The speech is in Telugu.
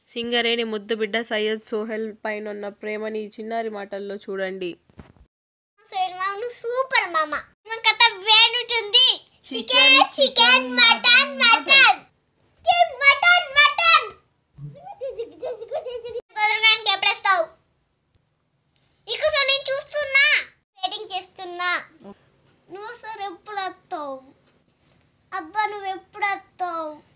సింగరేణి ముద్దుబిడ్డ సయ్యద్ సోహెల్ పైనున్న ప్రేమని ఈ చిన్నారి మాటల్లో చూడండి. సూపర్ మామ కథ వేడుంటుంది. Chicken chicken mutton mutton mutton mutton కుదరడానికి ఎప్పుడొస్తావు? ఇక నేను చూస్తున్నా, వెయిటింగ్ చేస్తున్నా. నువ్వు సార్ ఎప్పుడు వస్తావు? అబ్బా నువ్వు ఎప్పుడు వస్తావు?